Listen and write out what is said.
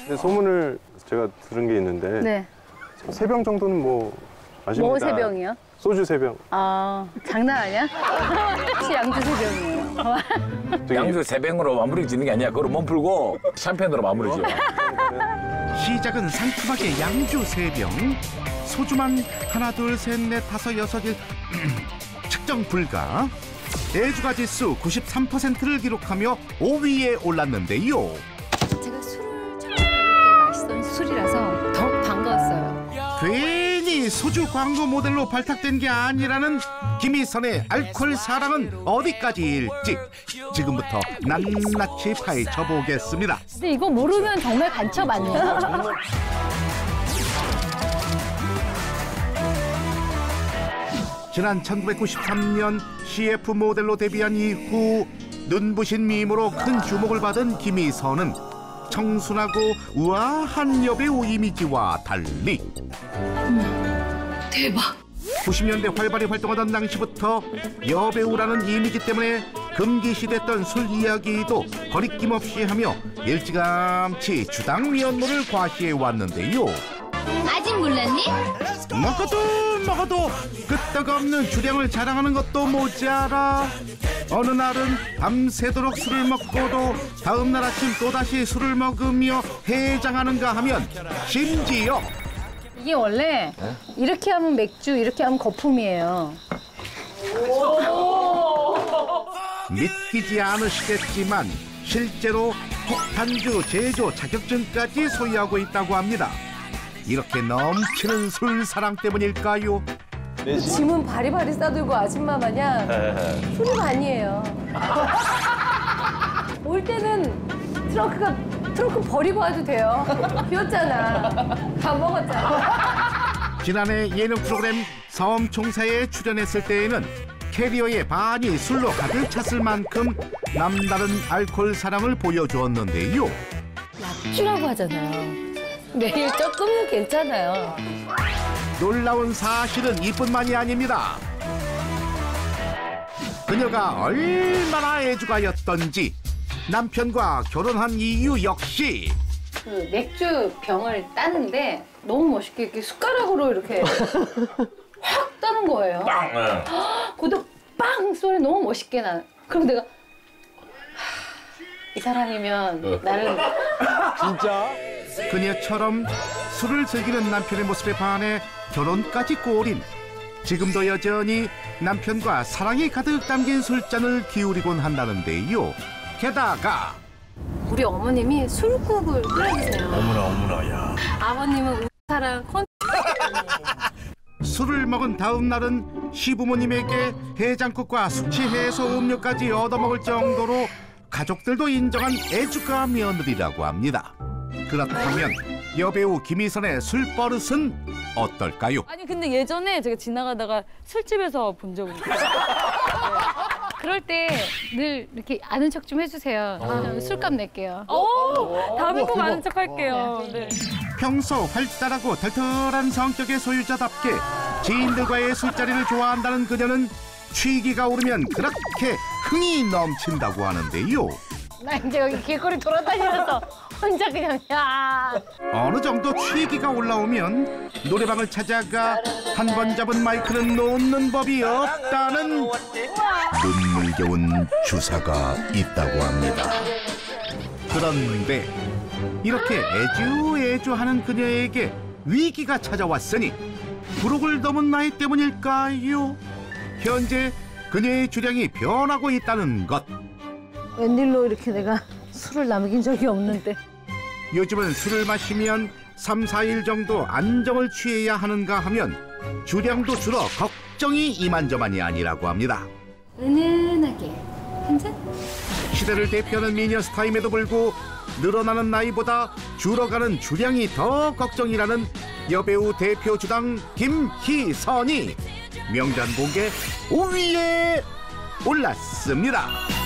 소문을 제가 들은 게 있는데 네. 3병 정도는 뭐 아십니다. 뭐 3병이요? 소주 3병. 아, 장난 아니야? 혹시 양주 3병이에요. 양주 3병으로 마무리 짓는 게 아니야. 그걸 몸 풀고 샴페인으로 마무리 지어. 시작은 상큼하게 양주 3병. 소주만 하나, 둘, 셋, 넷, 다섯, 여섯, 일 측정 불가. 애주가 지수 93%를 기록하며 5위에 올랐는데요. 제가 술을 처음 먹을 때 맛있던 술이라서 더욱 반가웠어요. 괜히 소주 광고 모델로 발탁된 게 아니라는 김희선의 알코올 사랑은 어디까지일지 지금부터 낱낱이 파헤쳐 보겠습니다. 근데 이거 모르면 정말 간첩 아니에요? 지난 1993년 CF 모델로 데뷔한 이후 눈부신 미모로 큰 주목을 받은 김희선은 청순하고 우아한 여배우 이미지와 달리 대박! 90년대 활발히 활동하던 당시부터 여배우라는 이미지 때문에 금기시됐던 술 이야기도 거리낌 없이 하며 일찌감치 주당 면모를 과시해 왔는데요. 아직 몰랐니? 먹어도 끄떡없는 주량을 자랑하는 것도 모자라 어느 날은 밤새도록 술을 먹고도 다음 날 아침 또다시 술을 먹으며 해장하는가 하면 심지어 이게 원래 이렇게 하면 맥주, 이렇게 하면 거품이에요. 믿기지 않으시겠지만 실제로 폭탄주 제조 자격증까지 소유하고 있다고 합니다. 이렇게 넘치는 술 사랑 때문일까요? 짐은 바리바리 싸들고 아줌마 마냥 술이 반이에요. 올 때는 트렁크 버리고 와도 돼요. 비었잖아. 다 먹었잖아. 지난해 예능 프로그램 섬총사에 출연했을 때에는 캐리어의 반이 술로 가득 찼을 만큼 남다른 알코올 사랑을 보여주었는데요. 약주라고 하잖아요. 매일 조금은 괜찮아요. 놀라운 사실은 이뿐만이 아닙니다. 그녀가 얼마나 애주가였던지 남편과 결혼한 이유 역시 그 맥주 병을 따는데 너무 멋있게 이렇게 숟가락으로 이렇게 확 따는 거예요. 빵! 그것도 빵 소리 너무 멋있게 나. 그럼 내가 이 사람이면 나는 진짜? 그녀처럼 술을 즐기는 남편의 모습에 반해 결혼까지 꼬린 지금도 여전히 남편과 사랑이 가득 담긴 술잔을 기울이곤 한다는데요. 게다가 우리 어머님이 술국을 끓여주세요. 어머나, 야. 아버님은 우리 사랑 술을 먹은 다음 날은 시부모님에게 해장국과 숙취 해소 음료까지 얻어먹을 정도로 가족들도 인정한 애주가 며느리라고 합니다. 그렇다면 여배우 김희선의 술버릇은 어떨까요? 아니 근데 예전에 제가 지나가다가 술집에서 본 적은 있어요. 네. 그럴 때 늘 이렇게 아는 척 좀 해주세요. 술값 낼게요. 다음에 꼭 아는 척 할게요. 네. 평소 활달하고 털털한 성격의 소유자답게 지인들과의 술자리를 좋아한다는 그녀는 취기가 오르면 그렇게 흥이 넘친다고 하는데요. 나 이제 여기 길거리 돌아다니면서 혼자 그냥 야. 어느 정도 취기가 올라오면 노래방을 찾아가 한 번 잡은 마이크는 놓는 법이 없다는 눈물겨운 주사가 있다고 합니다. 그런데 이렇게 애주애주하는 그녀에게 위기가 찾아왔으니 부록을 넘은 나이 때문일까요? 현재 그녀의 주량이 변하고 있다는 것. 웬일로 이렇게 내가 술을 남긴 적이 없는데. 요즘은 술을 마시면 3, 4일 정도 안정을 취해야 하는가 하면 주량도 줄어 걱정이 이만저만이 아니라고 합니다. 은은하게 한 잔? 시대를 대표하는 미녀 스타임에도 불구하고 늘어나는 나이보다 줄어가는 주량이 더 걱정이라는 여배우 대표 주당 김희선이 명잔 공개 5위에 올랐습니다.